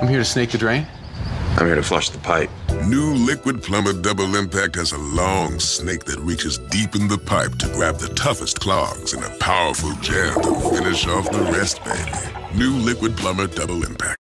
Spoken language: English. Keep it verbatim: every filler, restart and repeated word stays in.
I'm here to snake the drain. I'm here to flush the pipe. New liquid Plumr-Double Impact has a long snake that reaches deep in the pipe to grab the toughest clogs and a powerful gel to finish off the rest, baby. New liquid Plumr-Double Impact.